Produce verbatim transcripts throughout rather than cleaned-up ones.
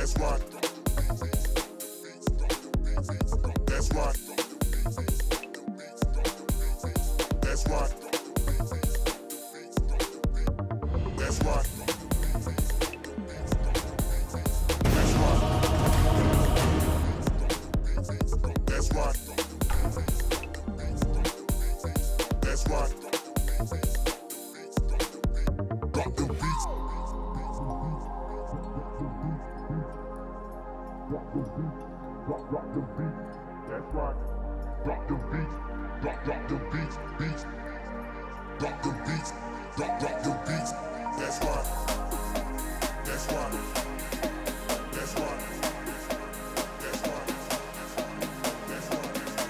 That's right. That's right. That's right. That's right. That's right. That's right. Rock the beats. Rock the beat. Rock, rock the beat. That's right. Rock the beat. Rock, rock the beats. Beats. Rock the beats. Rock, rock the beats. That's right. That's right. That's right. That's right. That's right.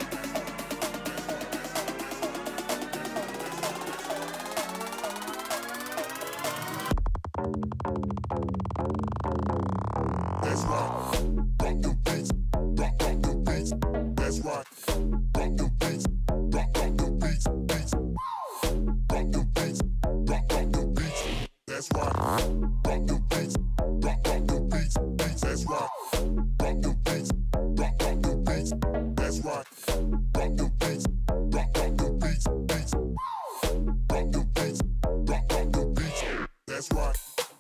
That's right. Rock the beats. Rock, rock the beats. That's right. Rock the beats. Rock, rock the beats. Beats. Rock the beats. Rock, rock the beats. That's right. Rock the beats. Rock, rock the beats. Beats. That's right. Rock the beats. Rock, rock the beats. That's right. Rock the beats. Rock, rock the beats. Beats. Rock the beats. Rock, rock the beats. That's right.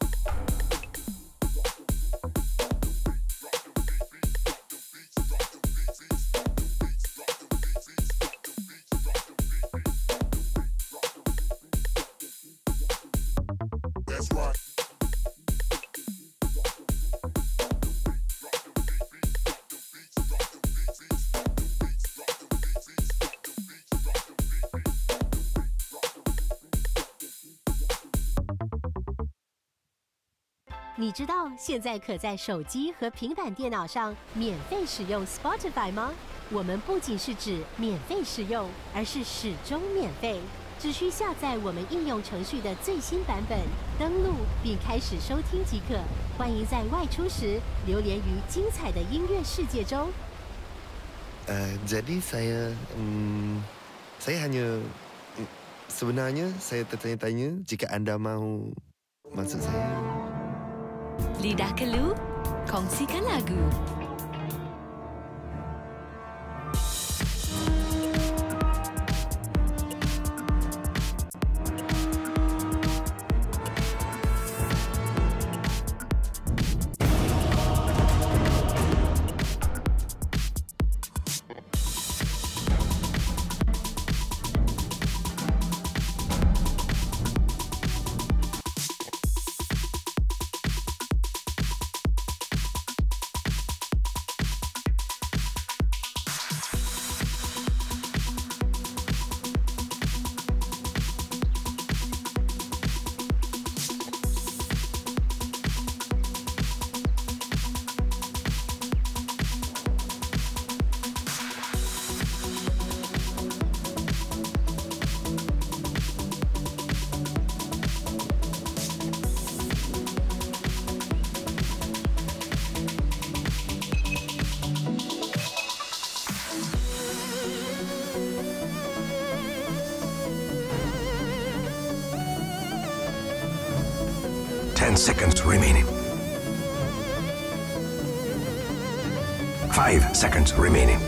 That's right. 你知道现在可在手机和平板电脑上免费使用 Spotify 吗？我们不仅是指免费使用，而是始终免费。只需下载我们应用程序的最新版本，登录并开始收听即可。欢迎在外出时流连于精彩的音乐世界中。 Uh, jadi saya, um, saya hanya sebenarnya saya tertanya-tanya jika anda mahu masuk saya. Lidah Kelu, kongsikan lagu. Ten seconds remaining. Five seconds remaining.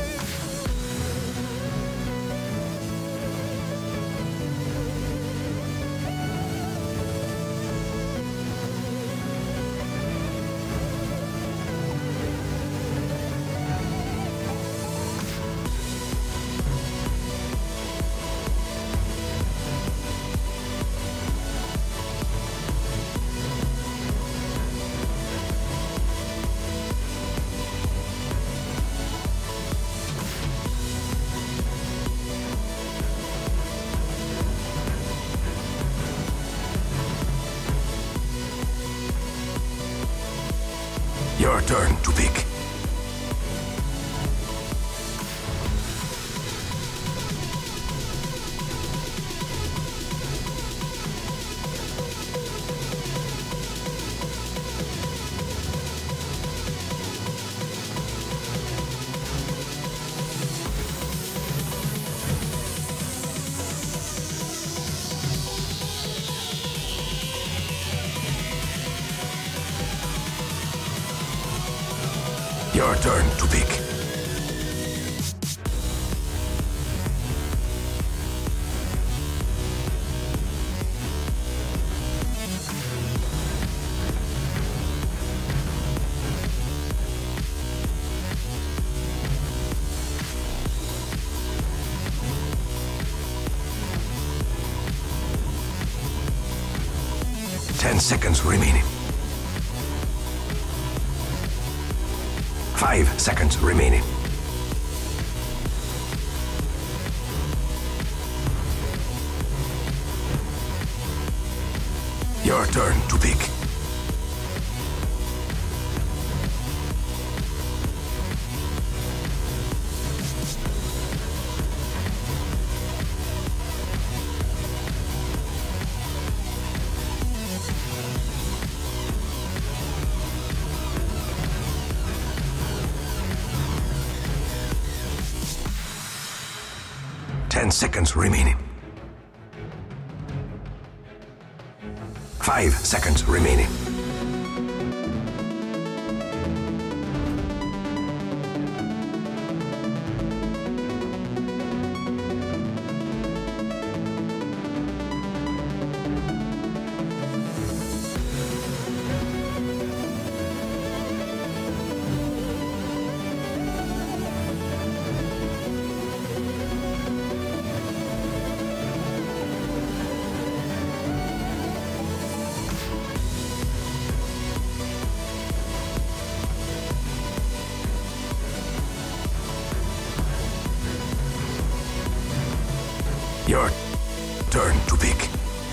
Your turn to pick. Your turn to pick. Ten seconds remaining. Five seconds remaining. Your turn to pick. Ten seconds remaining. Five seconds remaining. Your turn to pick.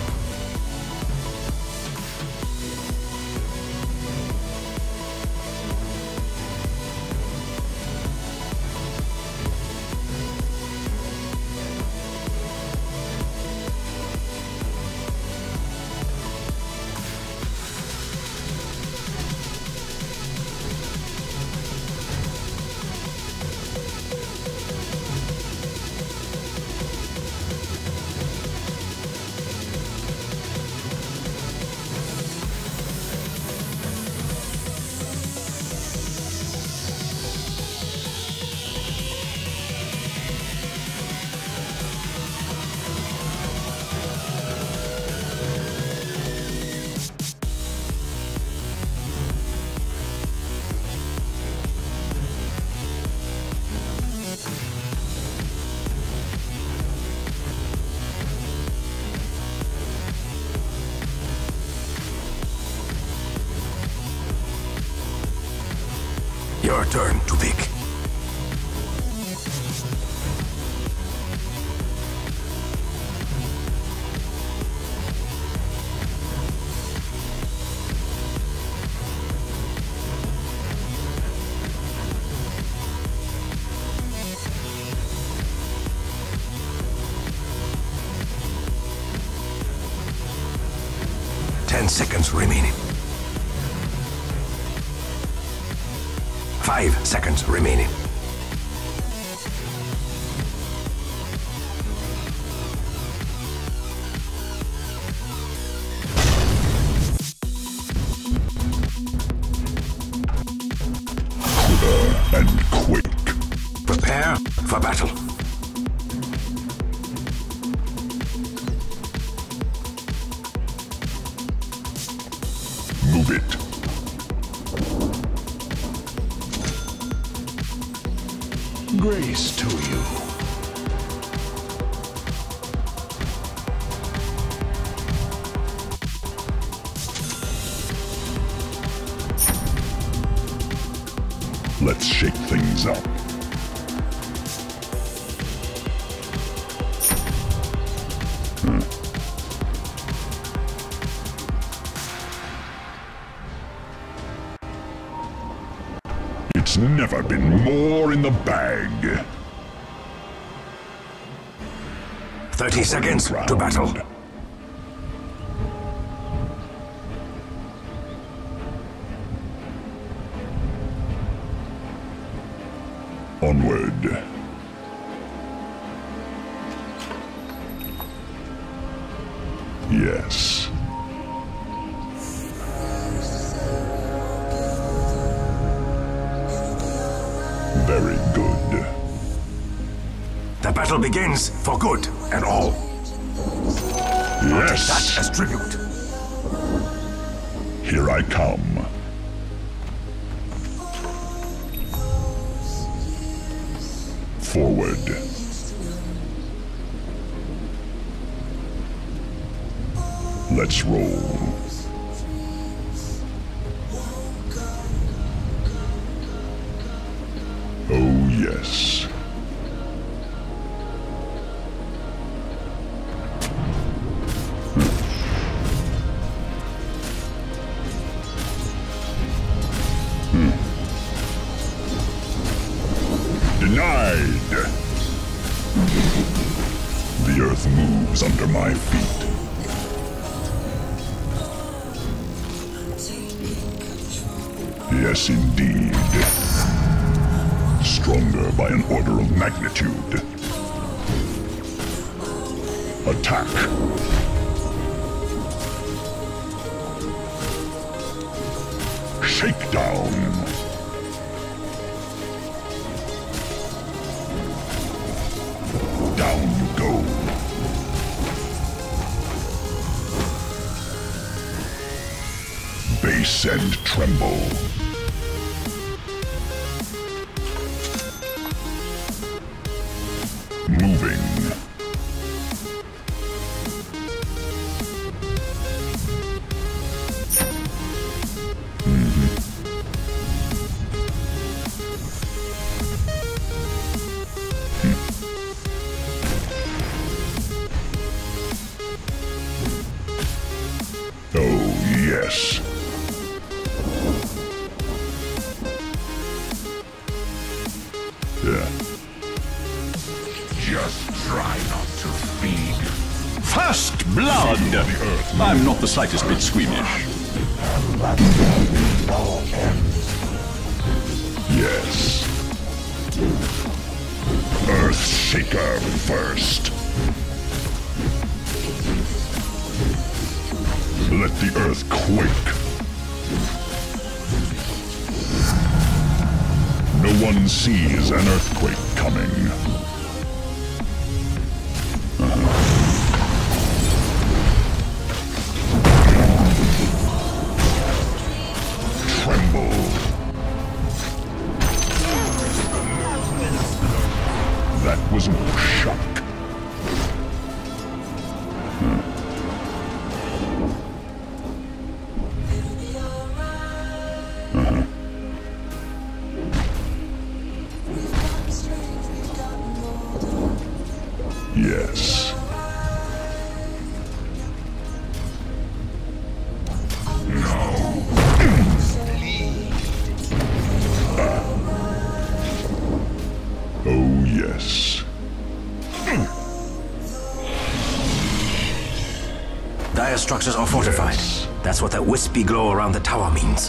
Your turn to pick. Ten seconds remaining. Five seconds remaining. Quiver and quake. Prepare for battle. Move it. Grace to you. Let's shake things up. Hmm. It's never been more in the bag. Thirty seconds to battle. Onward. Yes. Very good. The battle begins for good and all. I'll take that as tribute. Here I come. Forward. Let's roll. Oh, yes. Denied! The earth moves under my feet. Yes, indeed. Stronger by an order of magnitude. Attack! Shakedown! Down you go. Base and tremble. Moving. Mm-hmm. Oh, yes. Yeah. Just try not to feed. First blood! I'm not the slightest bit squeamish. Yes. Earthshaker first. Let the earth quake. No one sees an earthquake coming. That was more shock. Hmm. Uh-huh. Yes. Oh, yes. Dire structures are fortified. Yes. That's what that wispy glow around the tower means.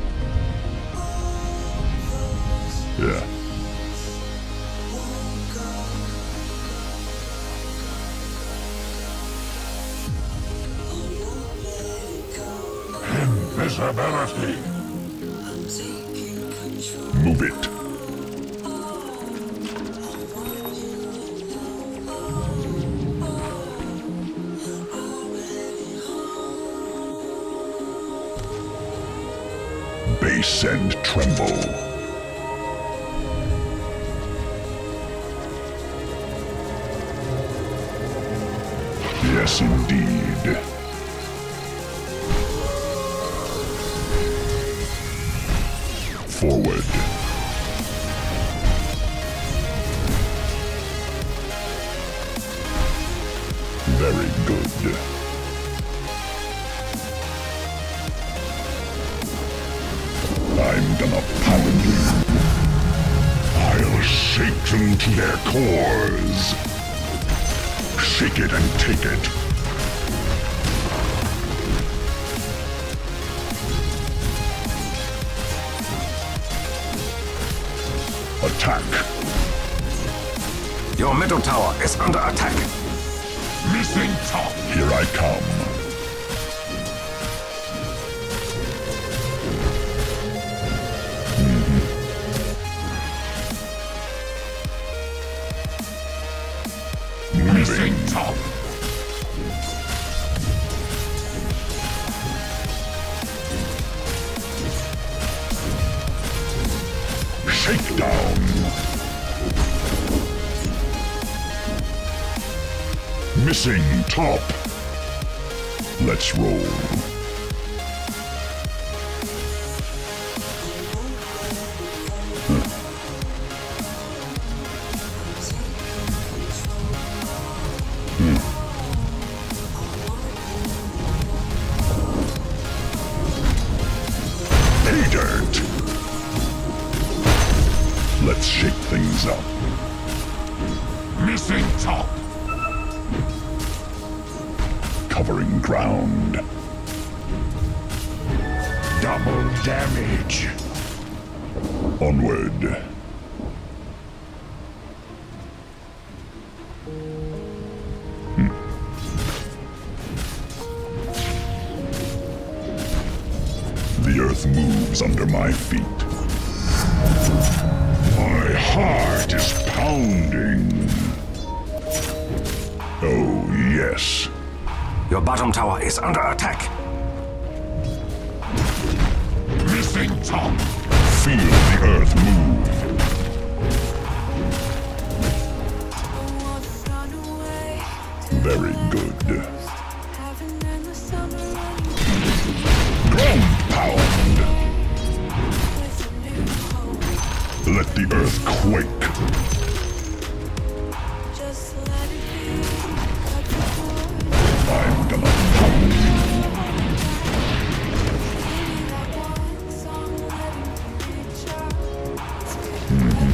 Yeah. Invisibility. Move it. Base and tremble. Yes, indeed. Forward. Very good. I'm gonna pound you. I'll shake them to their cores. Shake it and take it. Attack. Your middle tower is under attack. Missing top. Here I come. Shakedown. Missing top. Let's roll. Let's shake things up. Missing top. Covering ground. Double damage. Onward. Hmm. The earth moves under my feet. My heart is pounding. Oh, yes. Your bottom tower is under attack. Missing top. Feel the earth move. Very good. Ground pound. Let the earth quake. I'm gonna pound you. Mm-hmm.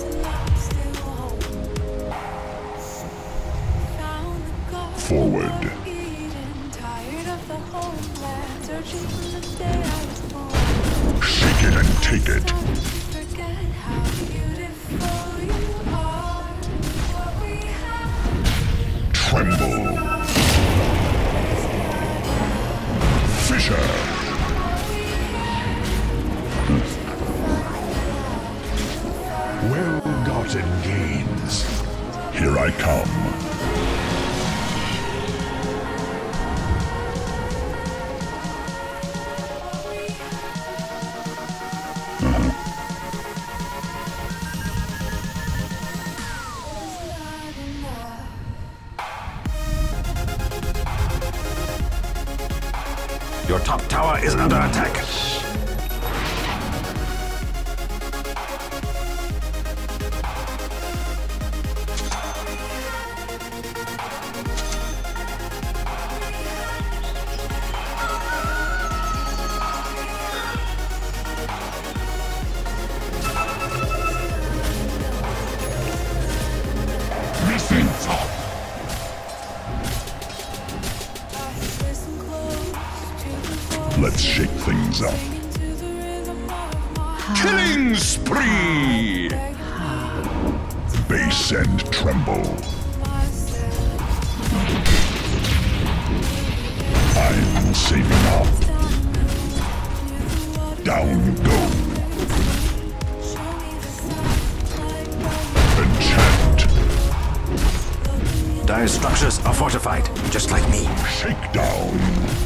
Forward. Shake it and take it. Tremble. Fisher. Well-gotten gains. Here I come. Uh-huh. Your top tower is under attack. Missing top. Let's shake things up. Killing spree! Base and tremble. I'm saving up. Down you go. Enchant. Dire structures are fortified, just like me. Shakedown.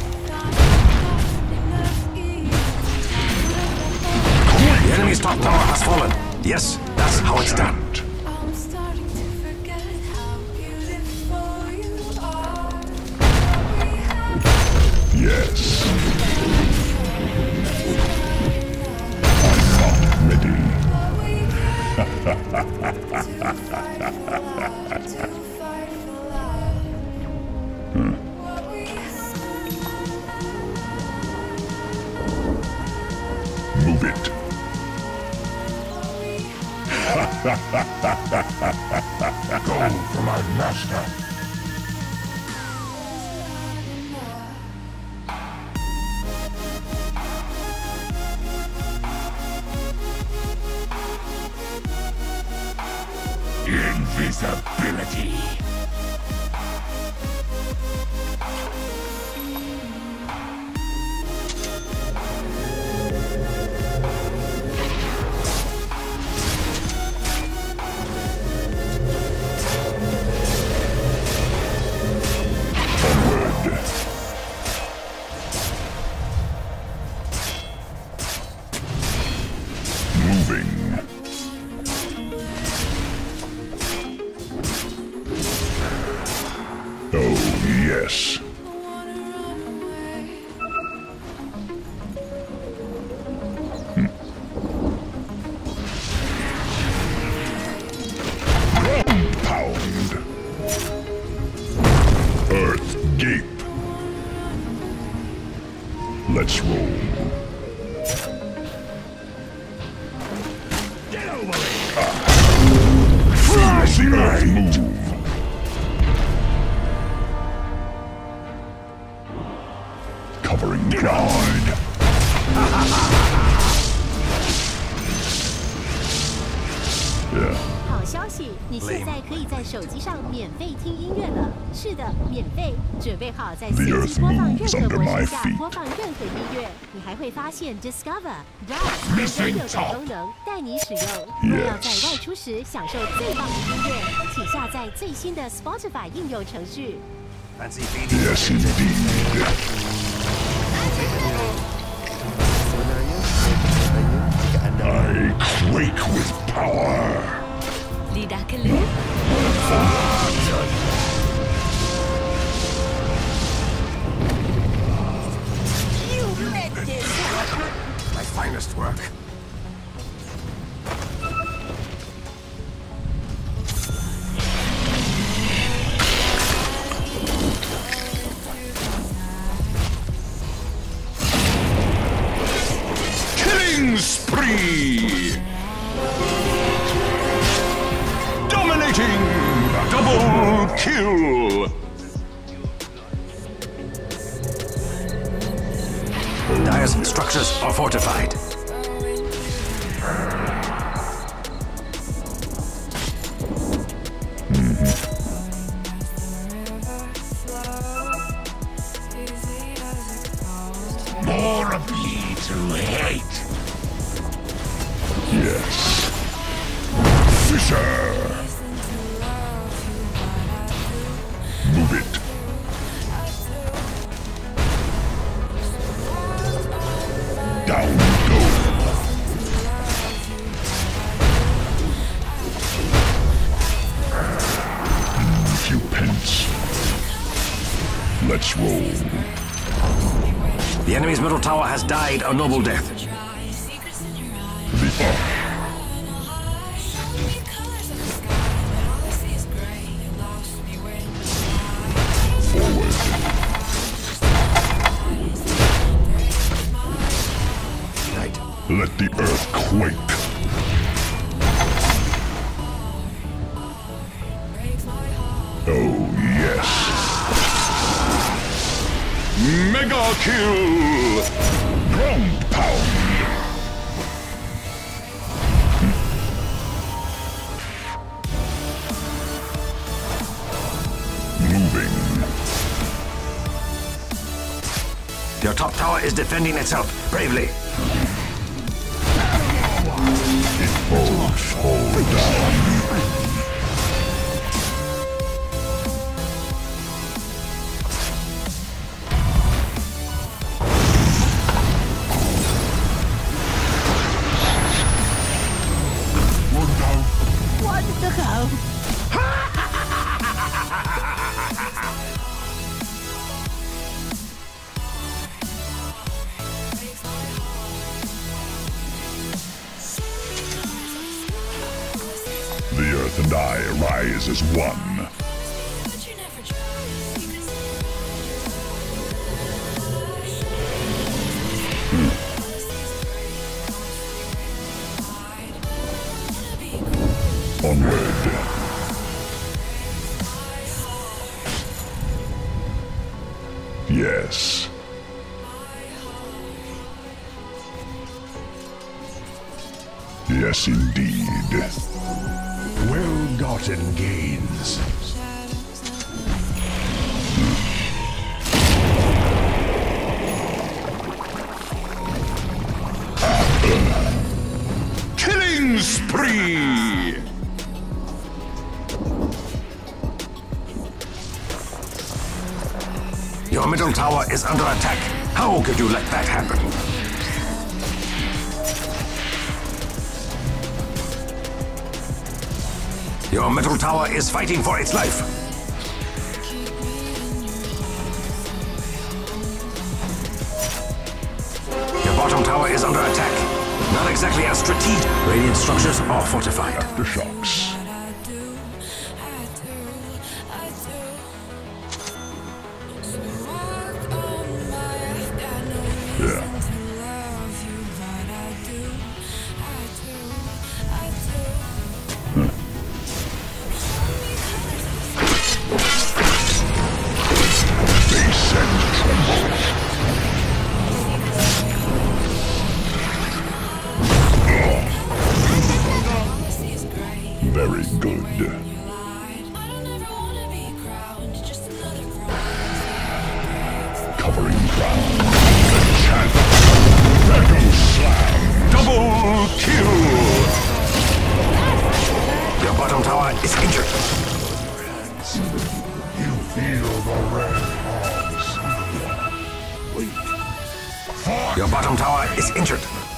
The enemy's top tower has fallen. Yes, that's how it's done. Yes. I'm not ready. hmm. Move it. Go for my master. Invisibility. Moving. Yes. Hmm. Compound. Earth gape. Let's roll. Get over it! Flash the earth move. Covering ground. 好消息，你现在可以在手机上免费听音乐了。是的，免费。准备好在随机播放任何模式下播放任何音乐。你还会发现 Discover、Browse 等六种功能带你使用。若要在外出时享受最棒的音乐，请下载最新的 Spotify 应用程序。 Yes, indeed. I quake with power. Lidah keluh. My finest work. Killing spree! Dominating! Double kill! Dire's structures are fortified. More of me to hate. Yes. Fisher. Move it. Down we go. Mm, few pence. Let's roll. The enemy's middle tower has died a noble death. The up. Forward. Right. Let the earth quake. Oh, yes. Mega kill! Ground pound. Moving. Your top tower is defending itself bravely. It won't fall down. The earth and I rise as one. Onward. Yes. Yes, indeed. Well-gotten gains. Killing spree! Your middle tower is under attack. How could you let that happen? Your middle tower is fighting for its life. exactly a strategic. Radiant structures are fortified. Aftershocks. Yeah. Very good. Covering ground. Enchant. Echo slam. Double kill! Your bottom tower is injured. You feel the red hogs. Your bottom tower is injured.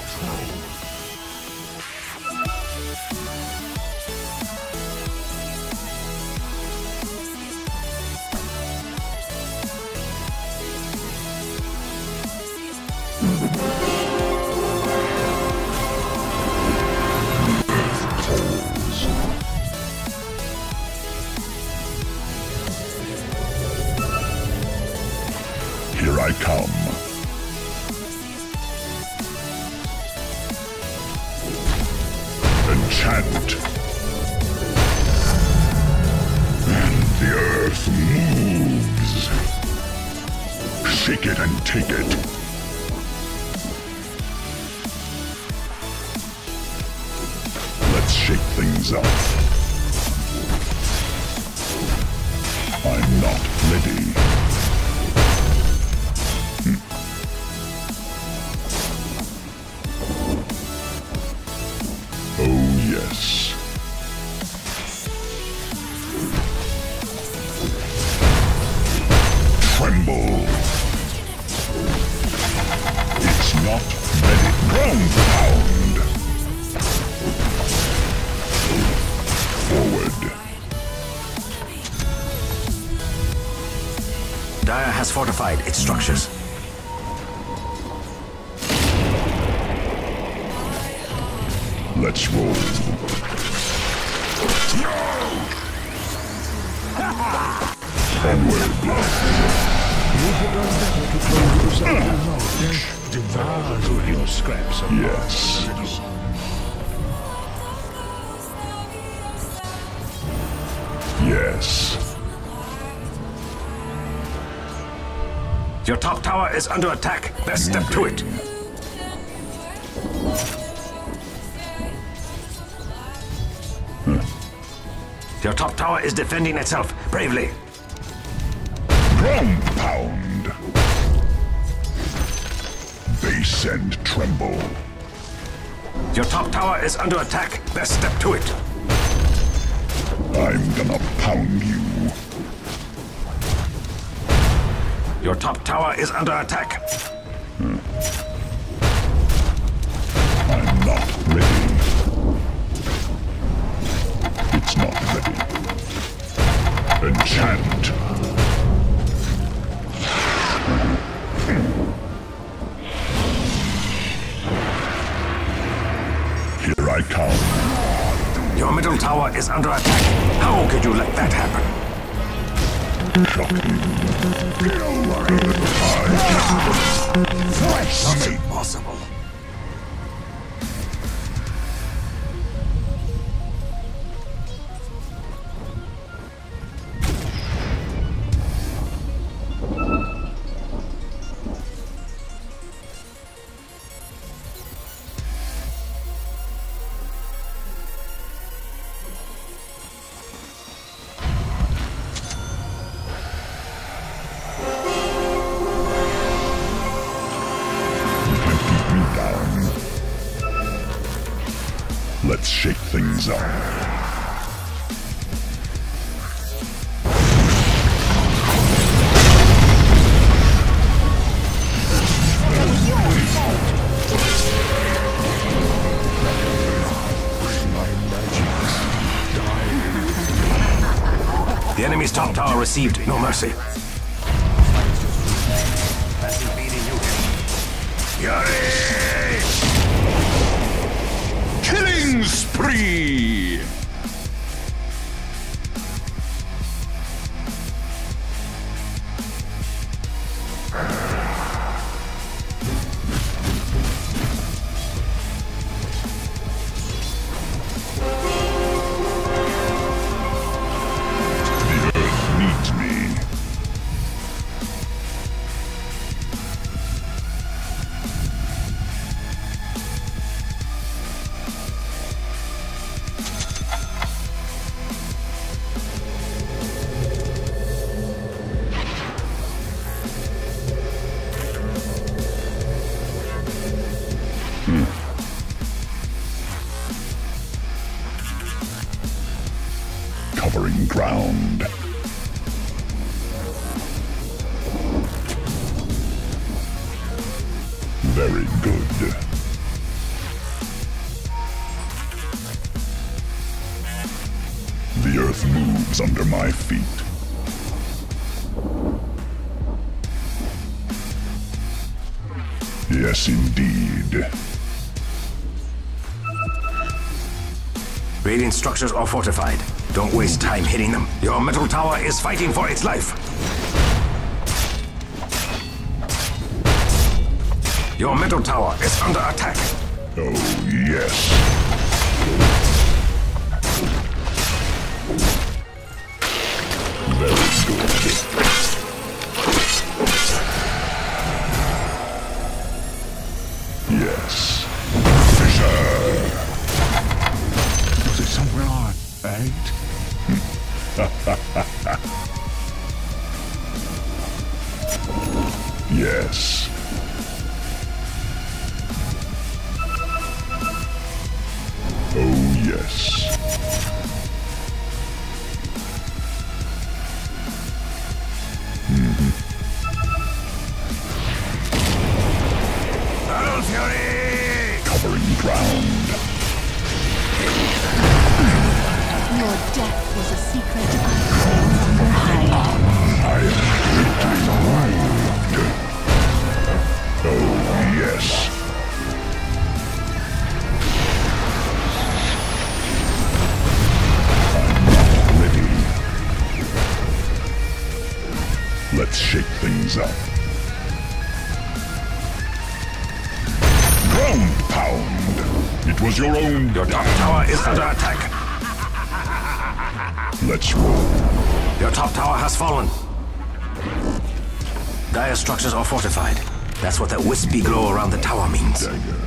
Here I come. Enchant. And the earth moves. Shake it and take it. Let's shake things up. I'm not ready. Oh, yes. Tremble. It's not ready. Ground pound. Forward. Dire has fortified its structures. Let's roll. Onward. Devour your scraps of Yes. Yes. Your top tower is under attack. Best step to it. Your top tower is defending itself bravely. Ground pound. Base and tremble. Your top tower is under attack. Best step to it. I'm gonna pound you. Your top tower is under attack. I'm not ready. It's not ready. Enchant. Here I come. Your middle tower is under attack. How could you let that happen? Shocking. That's impossible. Let's shake things up. The enemy's top tower received no mercy. Yuri! Killing spree! Covering ground. Very good. The earth moves under my feet. Yes, indeed. Radiant structures are fortified. Don't waste time hitting them. Your middle tower is fighting for its life. Your middle tower is under attack. Oh, yes. Very good. Yes. Fisher! Was it somewhere I ate? Yes. Oh, yes. Mm-hmm. Battle Fury! Covering ground. Your death was a secret I could no longer hide. I am greatly moved. Oh, yes. I'm not ready. Let's shake things up. Ground pound. It was your own. Your top tower is under attack. Let's roll. Your top tower has fallen. Dire structures are fortified. That's what that wispy glow around the tower means. Dagger.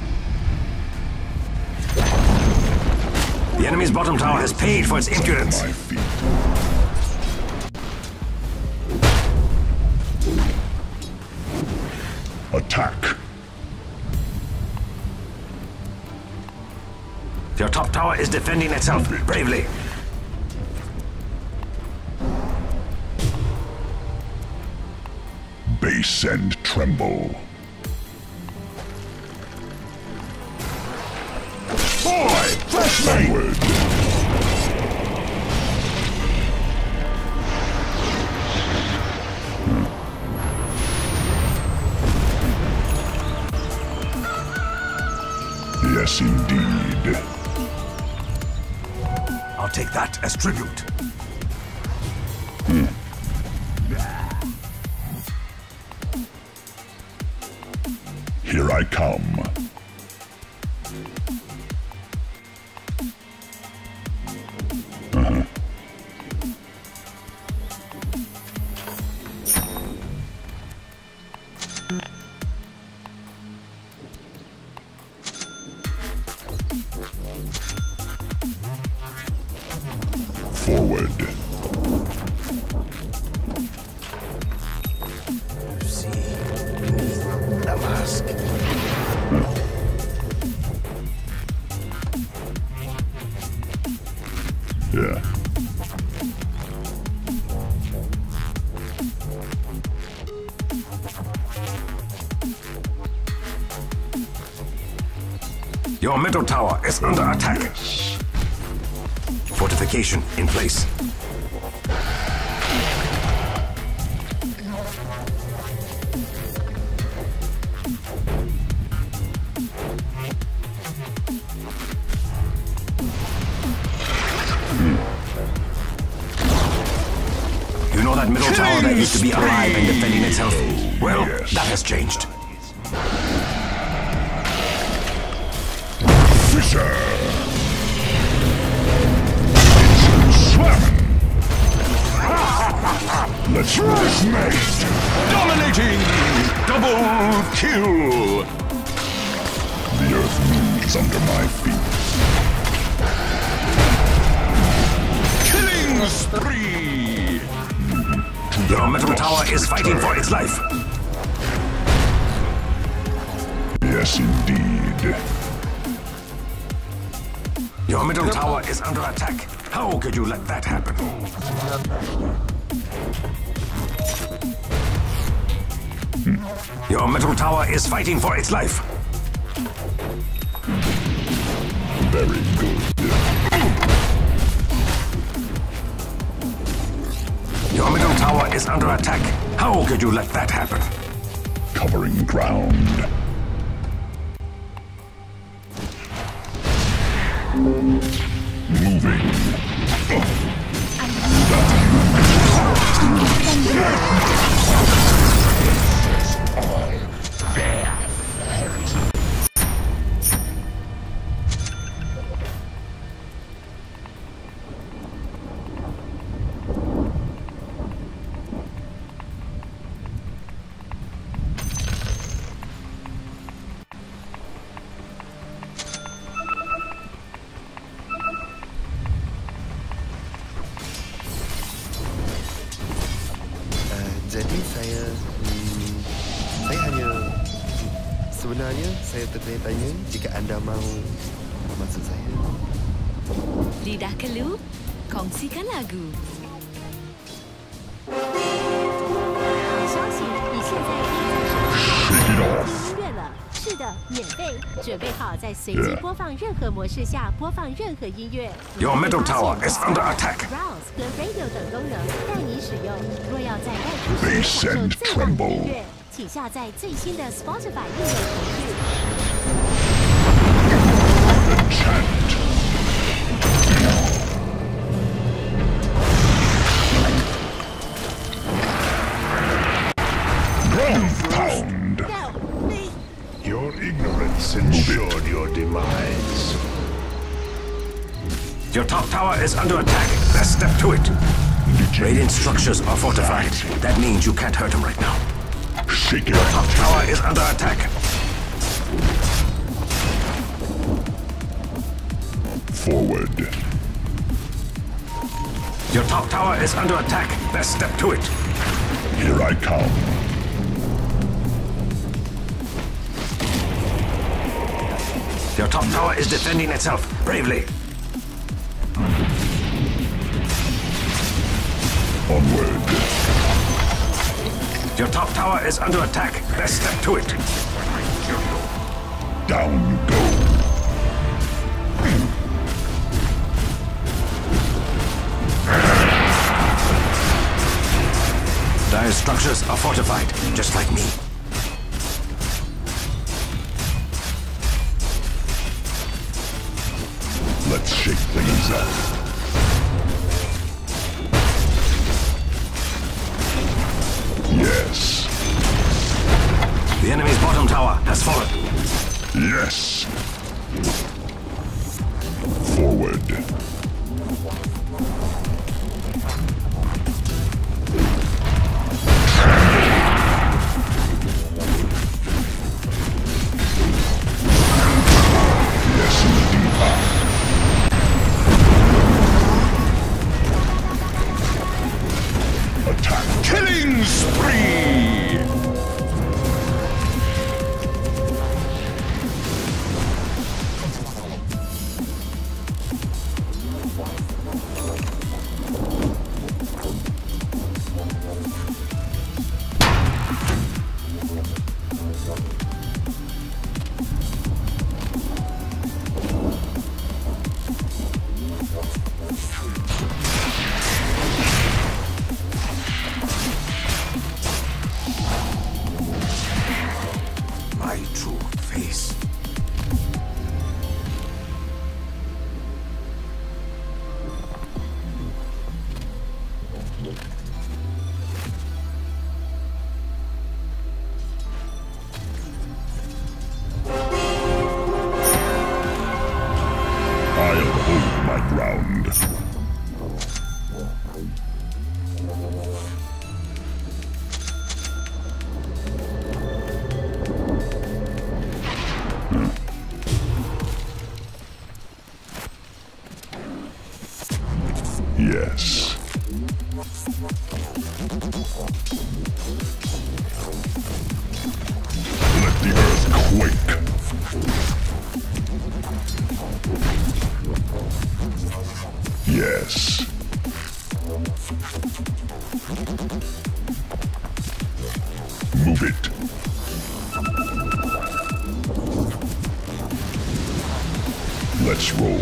The enemy's bottom tower has paid for its impudence. My feet. Attack. Your top tower is defending itself bravely. Base and tremble. Boy, flashlight! Onward. Yes, indeed. I'll take that as tribute. Hmm. Here I come. Uh-huh. Forward. See beneath the mask. Yeah. Your middle tower is under attack. Yes. Fortification in place. You know that middle tower that used to be alive and defending itself? Well, Yes. that has changed. Fisher. Slam. Let's resmate. Dominating! Double kill! The earth moves under my feet. Killing spree! Your middle tower is fighting for its life. Yes, indeed. Your middle tower is under attack. How could you let that happen? Your middle tower is fighting for its life. Very good. Your middle tower is under attack. How could you let that happen? Covering ground. Moving. Jadi saya hmm, saya hanya sebenarnya saya tertanya-tanya jika anda mahu maksud saya. Lidah Kelu, kongsikan lagu. 消息，你现在可以在手机上听音乐了。是的，免费。准备好在随机播放任何模式下播放任何音乐。 Your middle tower is under attack. Browse 和 Radio 等功能带你使用。若要在外出 Bass 时享受 and 最棒的 tremble. 音乐，请下载最新的 Spotify 应用程序。 Chant. Ground pound. Your ignorance ensured your demise. Your top tower is under attack. Let's step to it. Radiant structures are fortified. That means you can't hurt him right now. Shake it Top out. tower is under attack. Forward. Your top tower is under attack. Let's step to it. Here I come. Your top tower is defending itself bravely. Onward. Your top tower is under attack. Let's step to it. Down go. Dire structures are fortified, just like me. Let's shake things up. Yes. The enemy's bottom tower has fallen. Yes. Forward. Yes, indeed. Attack. Killing spree! Yes. Let the earth quake. Yes. Move it. Let's roll.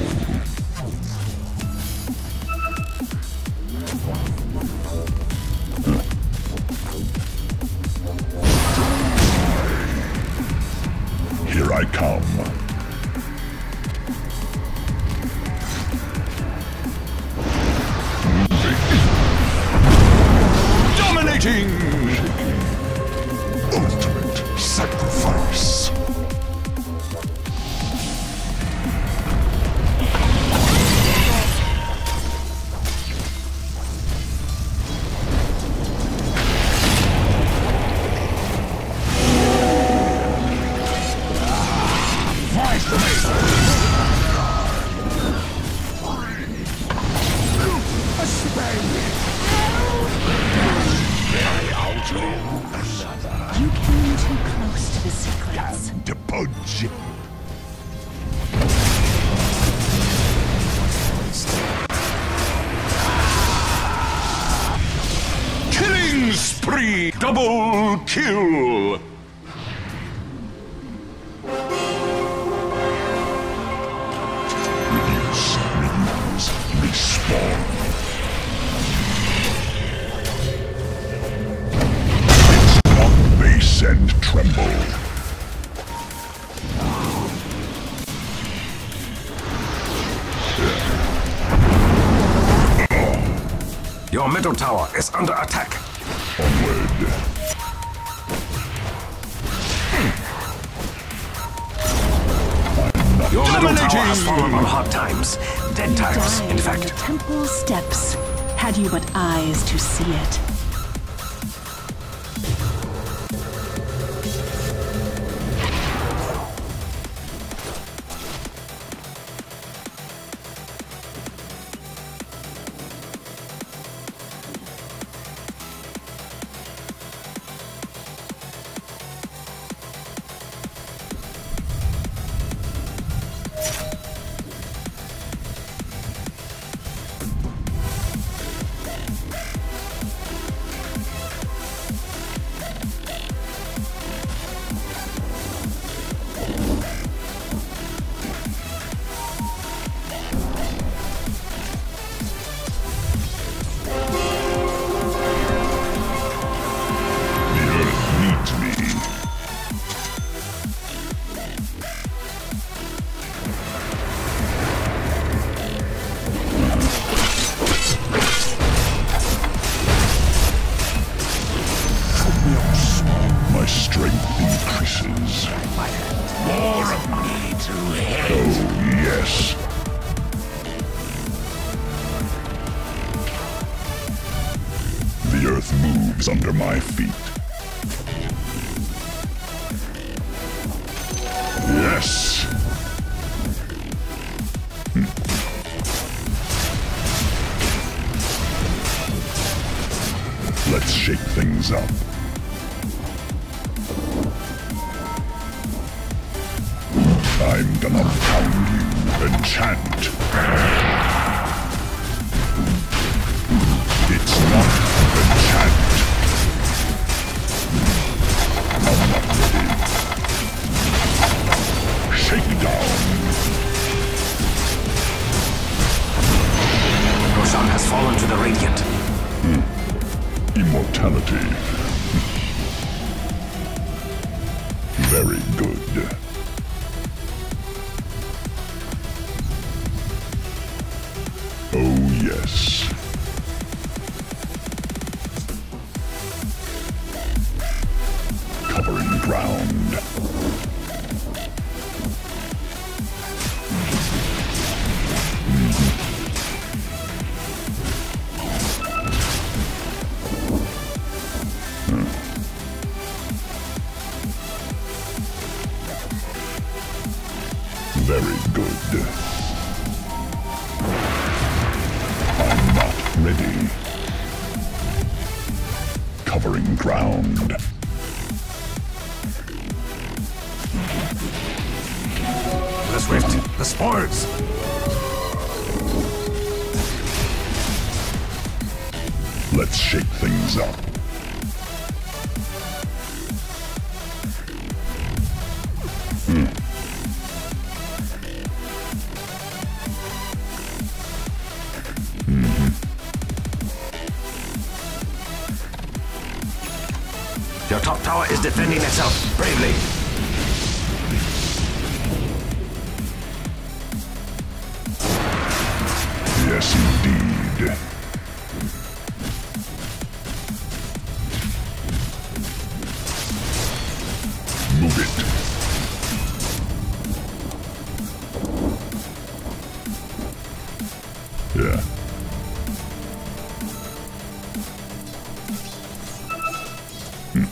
Here I come. Dominating! Ultimate sacrifice. You came too close to the secrets. To pudge. Killing spree! Double kill! Reduce, reuse, respawn. It's not base and tremble. Your middle tower is under attack. Onward. Your middle tower has fallen on hard times. Dead times, in Died on the fact. temple steps, had you but eyes to see it. My strength increases. More of me to hate. Oh, yes. The earth moves under my feet. Yes. Hmm. Let's shake things up. I'm gonna pound you, enchant. It's not enchant. I'm not ready. Shake down. Roshan has fallen to the Radiant. Hmm. Immortality. Very good. Oh, yes. Covering ground. Mm-hmm. ready. Covering ground. The swift, the spoils. Let's shake things up. Hmm. Mm-hmm. Your top tower is defending itself bravely. Yes, indeed. Move it. Yeah. Hmm.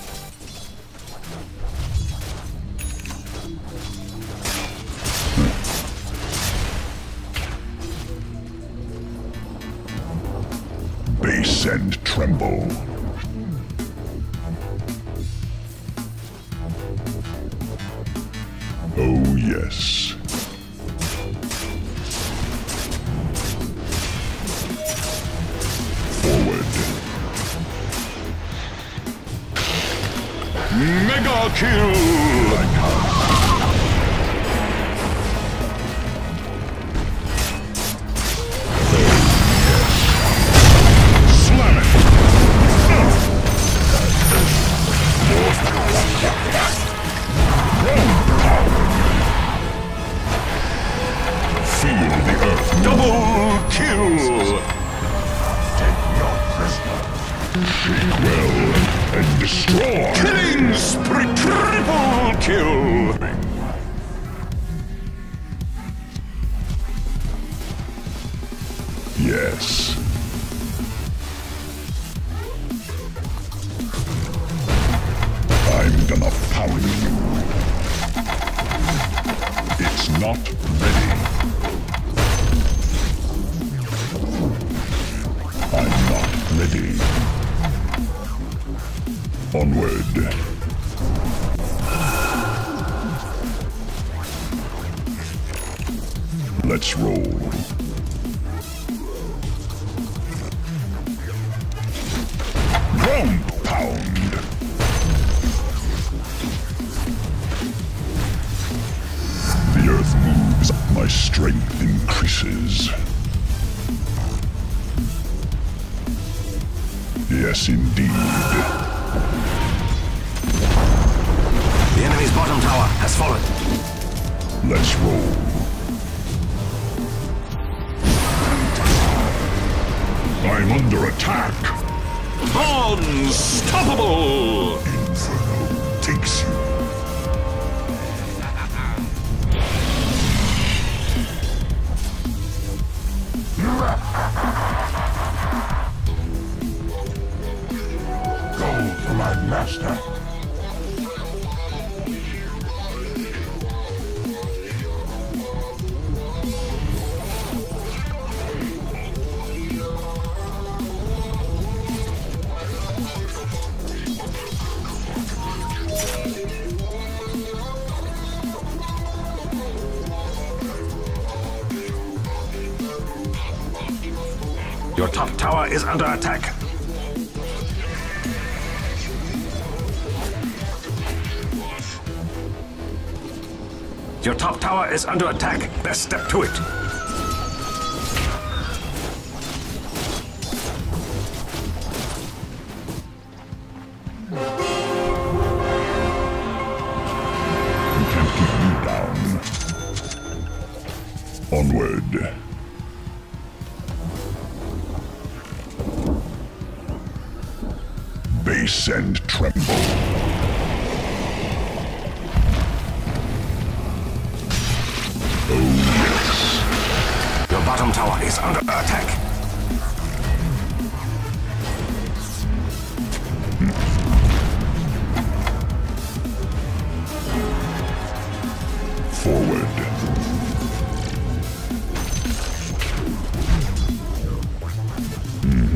Huh. Base and tremble. Oh, yes. Forward. Mega kill! Slam it! Feel the earth. Double kill! Take your prisoner. Shake well and destroy. Killing spree! Triple kill! Yes. I'm gonna pound you. It's not ready. I'm not ready. Onward. Let's roll. Ground pound. The earth moves, my strength increases. Yes, indeed. The enemy's bottom tower has fallen. Let's roll. I'm under attack. Unstoppable! Inferno takes you. Go for my master. Your top tower is under attack. Your top tower is under attack. Best step to it. We can't keep you down. Onward. Base and tremble. Oh, yes. Your bottom tower is under attack. Forward. Mm-hmm.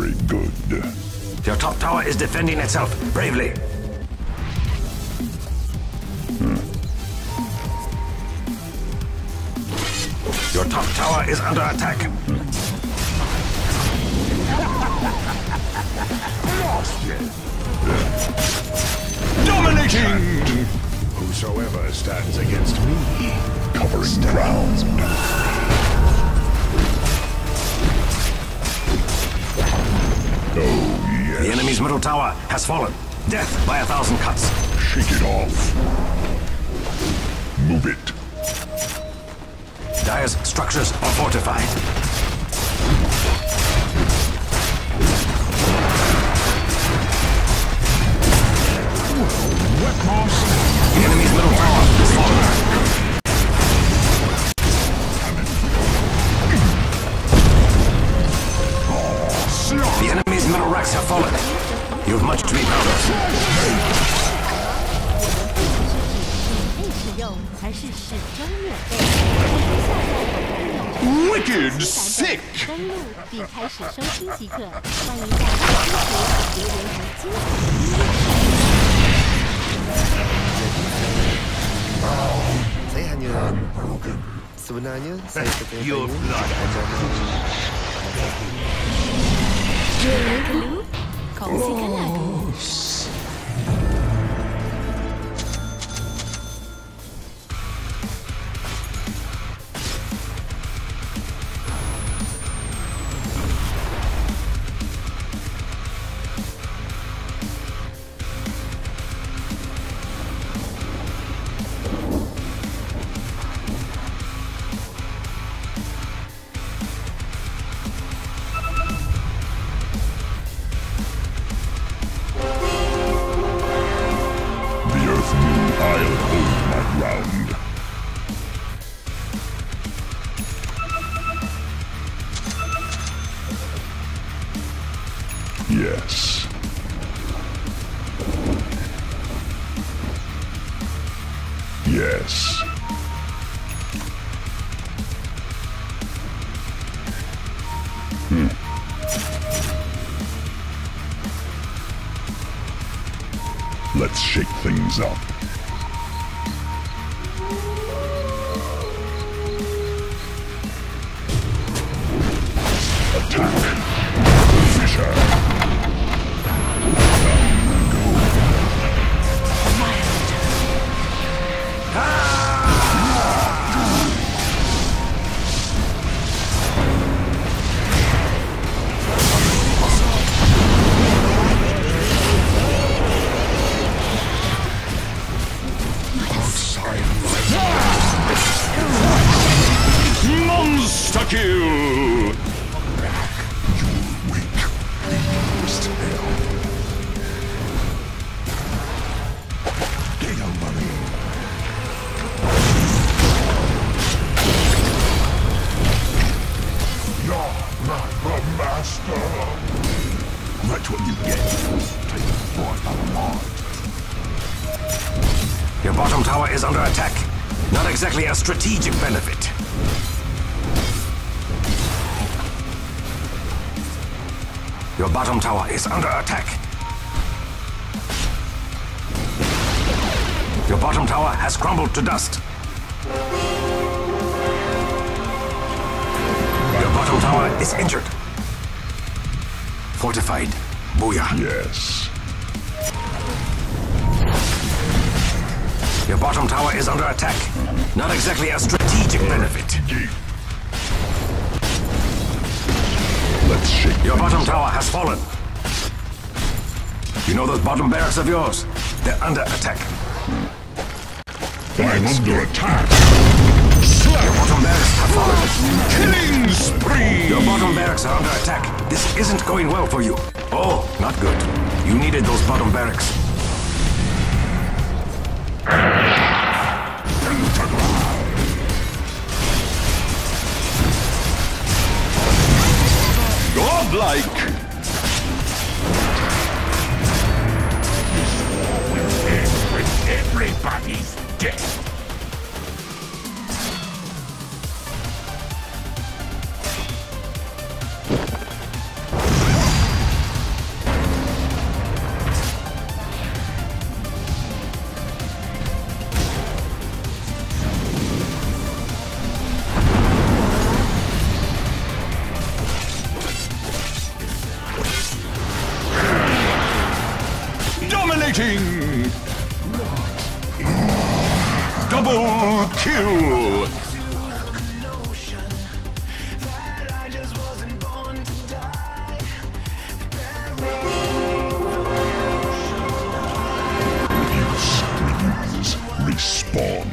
Very good. Your top tower is defending itself bravely. Hmm. Your top tower is under attack. Dominating! Whosoever stands against me, Covering ground. Oh, yes. the enemy's middle tower has fallen. Death by a thousand cuts. Shake it off. Move it. Dire's structures are fortified. The enemy's middle tower has fallen. The enemy's middle racks have fallen. You have much to be proud of. 免费使用，而是始终免费。 Wicked sick! 登录并开始收听即可。欢迎在支持留言和精彩音乐。 Saya hanya sebenarnya saya bertanya-tanya jika anda mahu 孔西克纳鲁。 I'll hold my ground. Yes. Yes. Hmm. Let's shake things up. Attack. Fisher. Monster kill! That's what you get. Take the boy by the lawn. Your bottom tower is under attack. Not exactly a strategic benefit. Your bottom tower is under attack. Your bottom tower has crumbled to dust. Your bottom tower is injured. Fortified. Booyah. Yes. Your bottom tower is under attack. Not exactly a strategic benefit. Let's shake Your things bottom up. tower has fallen. You know those bottom barracks of yours? They're under attack. I'm under attack. Your bottom barracks have fallen. Killing spree. Your bottom barracks are under attack. This isn't going well for you. Oh, not good. You needed those bottom barracks. Godlike! Everybody's dead. Double kill! Respawn.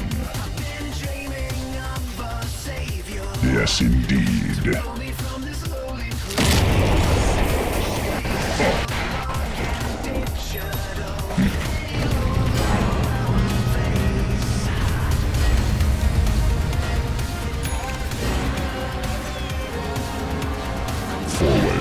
Yes, indeed. Forward.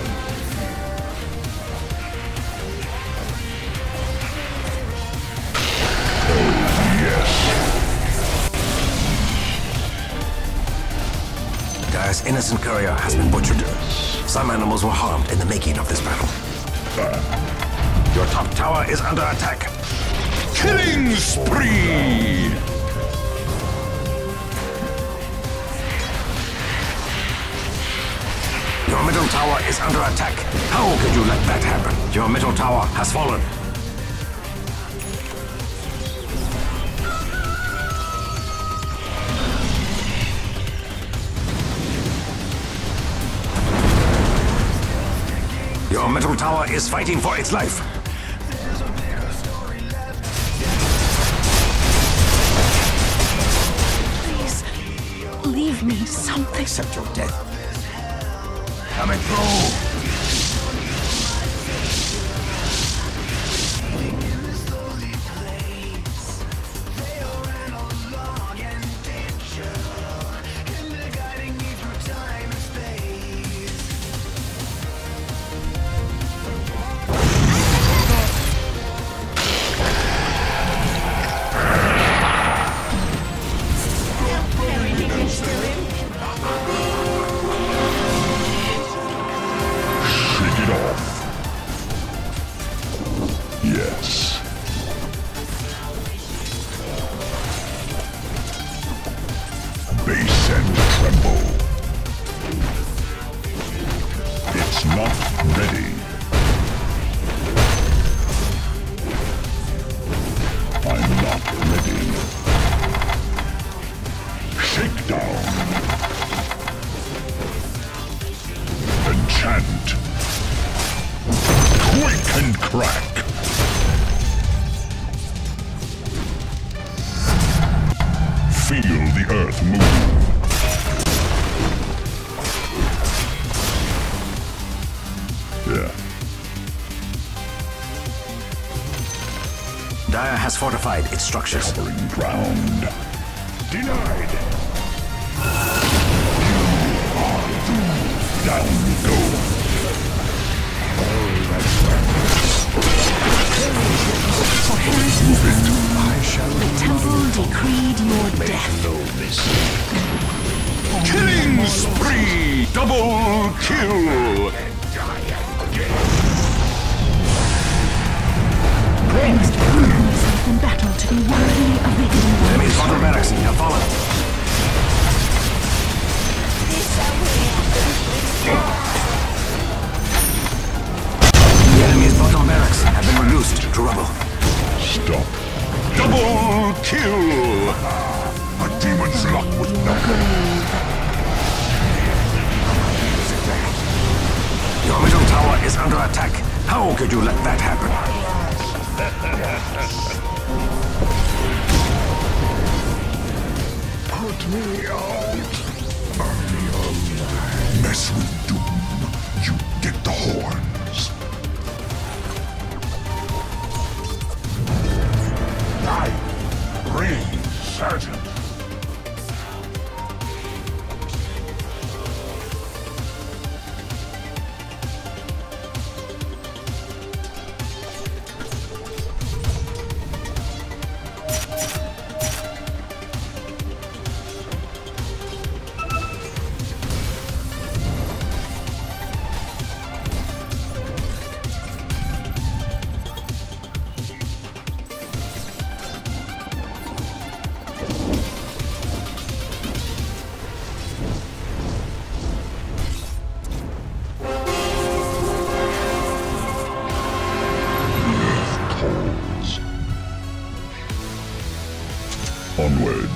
Dire's innocent courier has been butchered. Some animals were harmed in the making of this battle. Your top tower is under attack. Killing spree! Your middle tower is under attack. How could you let that happen? Your middle tower has fallen. Your middle tower is fighting for its life. Please, leave me something. Accept your death. Coming through. Yes. Base and tremble. It's not ready. I'm not ready. Shakedown. Enchant. Quake and crack. Feel the earth move. Yeah. Dire has fortified its structures. Covering ground. Denied. You are doomed. Down we go. For Heritage, I shall the temple decreed your death. Killing spree! Double kill! I must prove myself in battle to be worthy of the evil. Enemy's bottom barracks have fallen. The enemy's bottom barracks have been reduced to rubble. Stop. Double kill! A demon's luck with nothing. Your middle tower is under attack. How could you let that happen? Put me out. Mess with Doom. You get the horns. I bring Sergeant.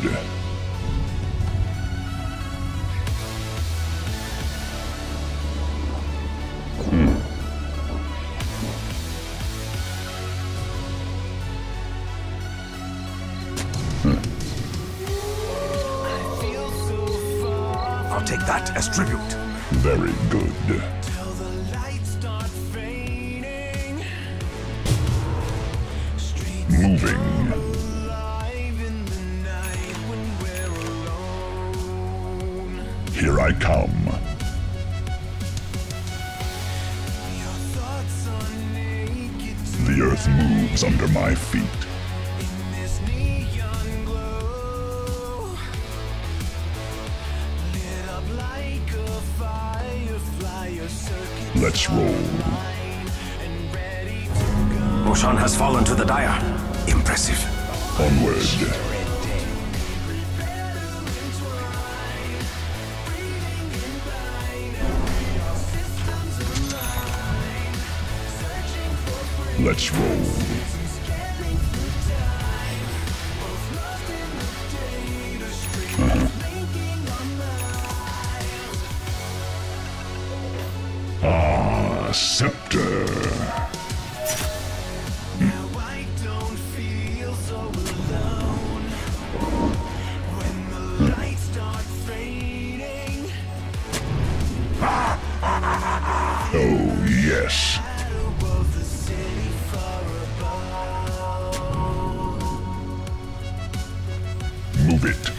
I'll take that as tribute. Very good. Moving. Here I come. The earth moves under my feet. Let's roll. Roshan has fallen to the Dire. Impressive. Onward. Let's roll. Uh-huh. Ah, scepter. Oh, yes. Move it.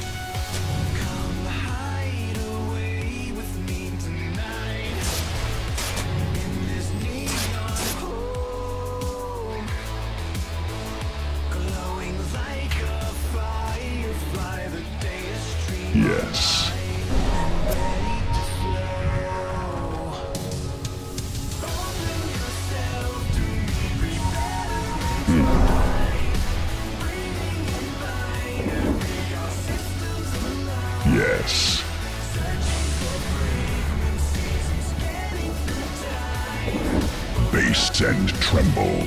Yes. Yes. Base and tremble.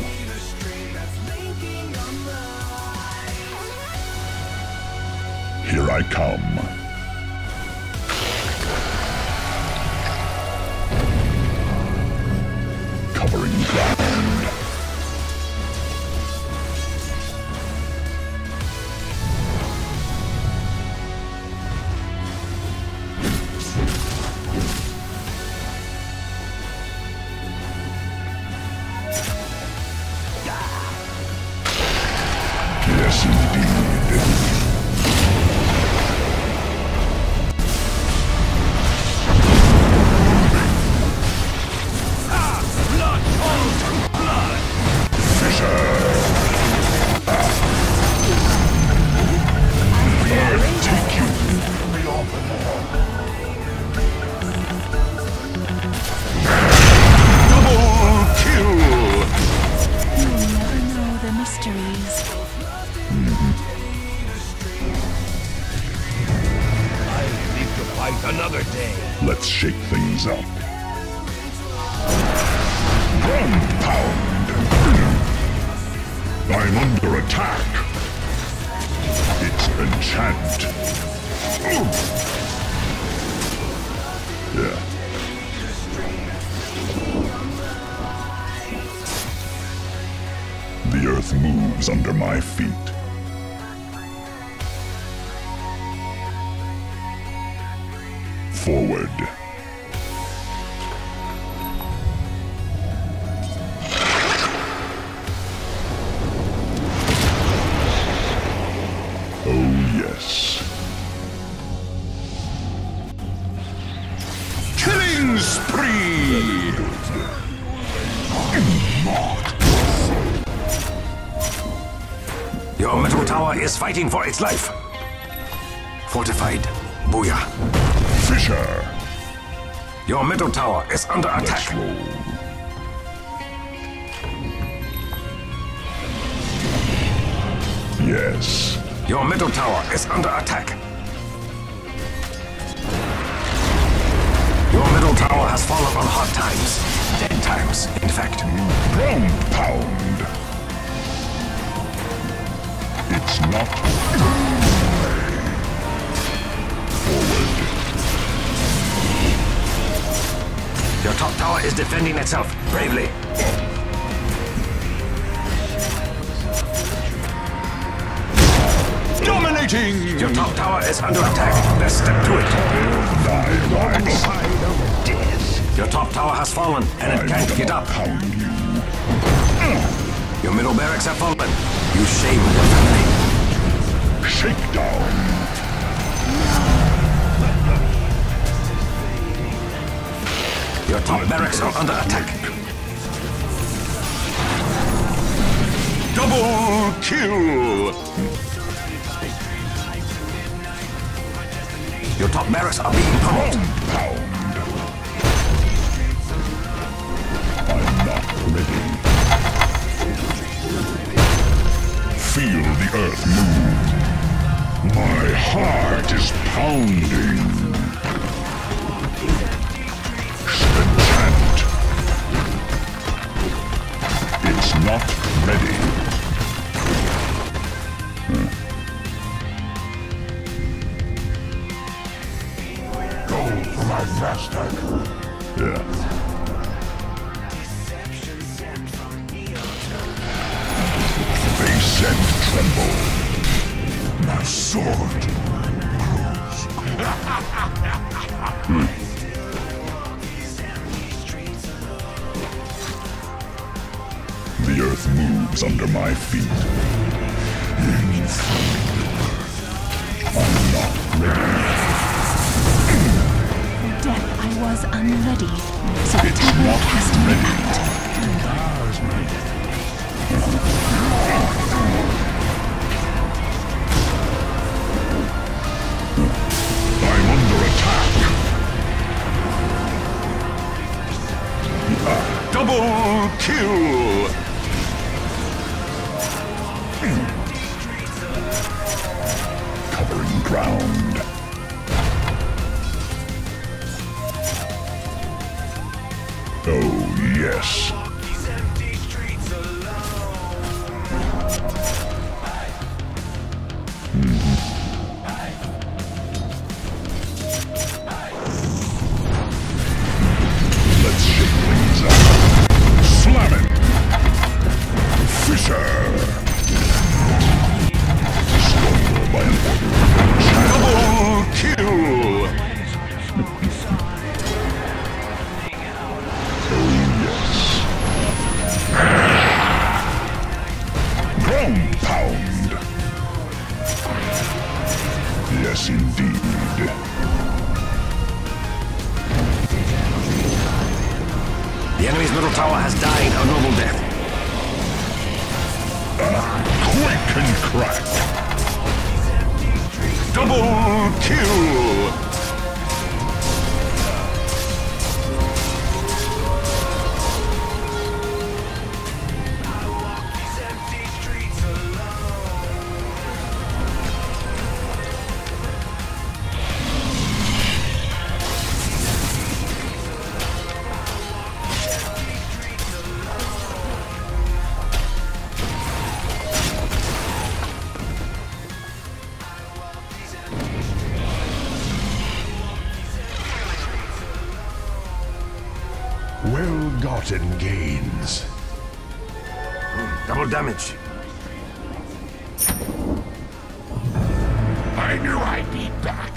Here I come. Covering ground. Yes, indeed. Another day. Let's shake things up. Ground pound. I'm under attack. It's enchant. Yeah. The earth moves under my feet. Forward. Oh, yes. Killing spree! Your middle tower is fighting for its life. Fortified. Booyah. Fisher. Your middle tower is under attack. Let's roll. Yes. Your middle tower is under attack. Your middle tower has fallen on hard times. Dead times, in fact. Ground pound. It's not. tower is defending itself bravely. Dominating! Your top tower is under attack. Best step to it. Thy side of death. Your top tower has fallen, and it can't get up. Pound you. Your middle barracks have fallen. You shame your family. Shakedown. Your top barracks are under attack. Double kill! Your top barracks are being pummeled. Pound. I'm not ready. Feel the earth move. My heart is pounding. Enchant. It's not ready. Huh. Go for my master. Yeah. Face and tremble. My sword grows. hmm. The earth moves under my feet. In I'm not ready. For death I was unready, so the temple cast me out. I'm under attack. Double kill! Covering ground. Oh, yes. Let's shake things up. Slam it! Fisher! Stronger by an order. Double kill! Oh, yes. Ground pound! Yes, indeed. The enemy's middle tower has died a noble death. Quick and crack! Double kill! Well-gotten gains. Double damage. I knew I'd be back.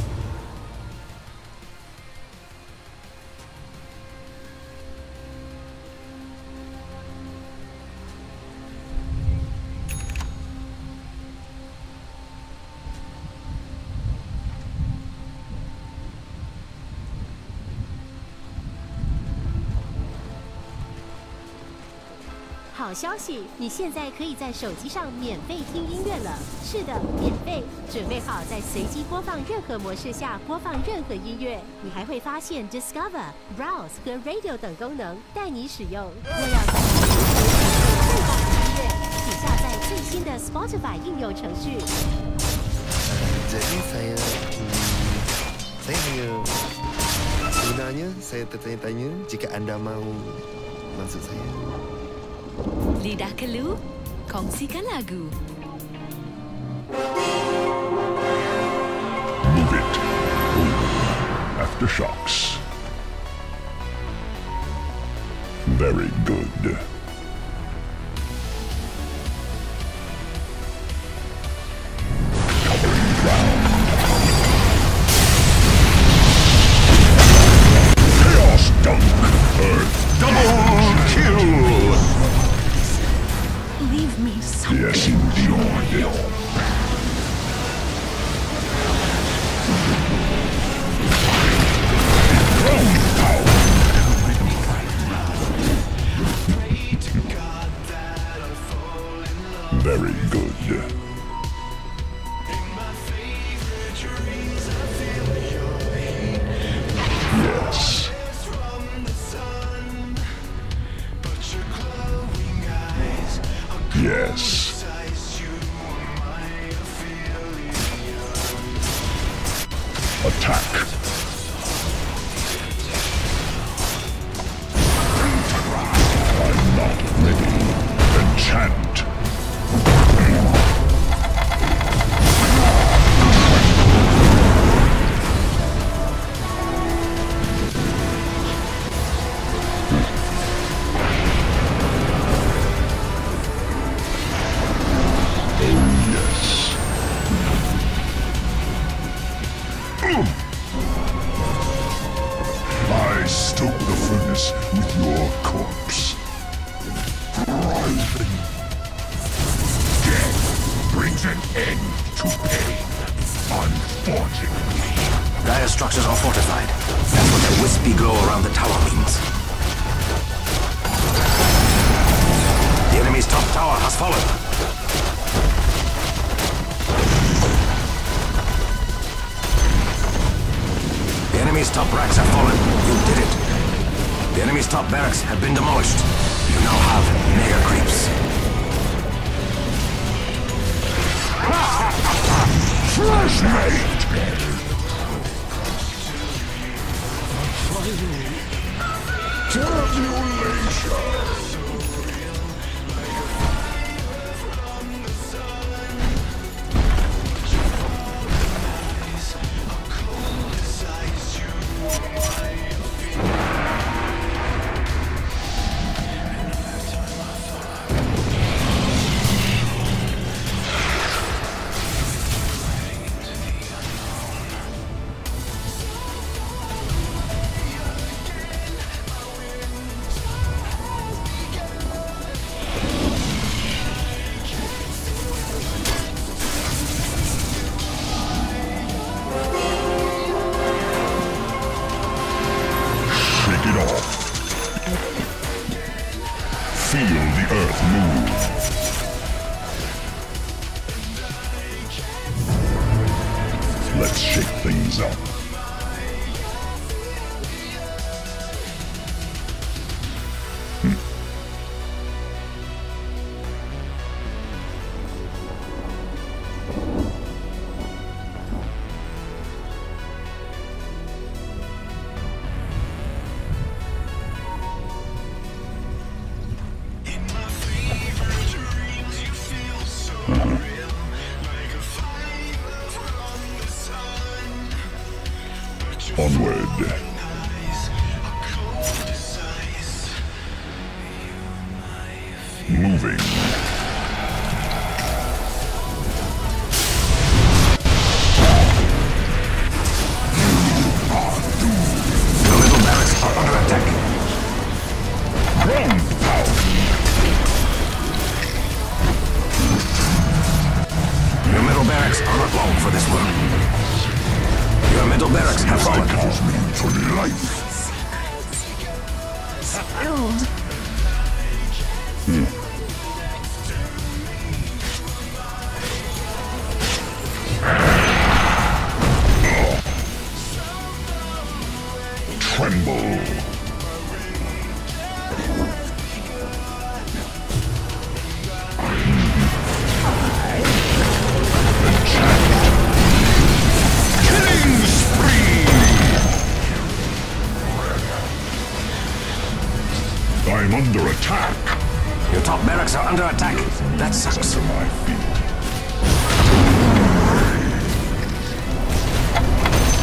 好消息，你现在可以在手机上免费听音乐了。是的，免费。准备好在随机播放任何模式下播放任何音乐。你还会发现 Discover、Browse 和 Radio 等功能，带你使用。若要在最好的音乐，请下载最新的 Spotify 应用程序。 Jadi saya, hmm, saya hanya sebenarnya saya tertanya-tanya jika anda mahu masuk saya. Lidah Kelu, kongsikan lagu. Move it. Ooh. Aftershocks. Very good. Covering ground. Chaos dunk. Earth. Double kill! Leave me something. Yes, indeed. Very good. Yes. Yes. Attack. I'm not ready. Enchant. I stoke the furnace with your corpse. Writhing. Death brings an end to pain. Unfortunately. Dire structures are fortified. That's what the wispy glow around the tower means. The enemy's top tower has fallen. The enemy's top racks have fallen. You did it. The enemy's top barracks have been demolished. You now have mega creeps. Fresh mate! Tabulation! Feel the earth move. Let's shake things up. Onward. Moving. The little barracks are under attack. Ground power. Your middle barracks are not long for this world. Your middle barracks have fallen. Cycles me for life. Spilled. Tremble. I'm under attack. Your top barracks are under attack. That sucks. Under my feet.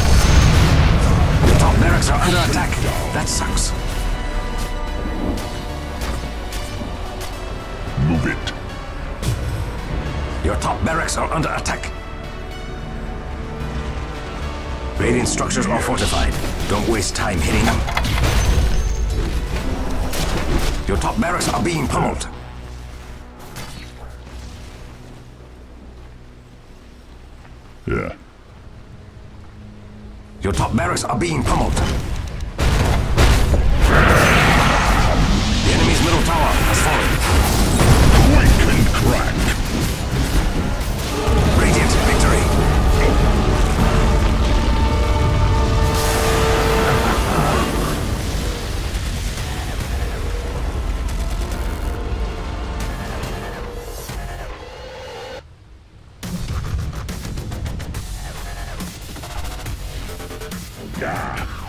Your top barracks are under attack. That sucks. barracks are under attack. Radiant structures are fortified. Don't waste time hitting them. Your top barracks are being pummeled. Yeah. Your top barracks are being pummeled. The enemy's middle tower has fallen. Quake and crack. Radiant victory. Yeah.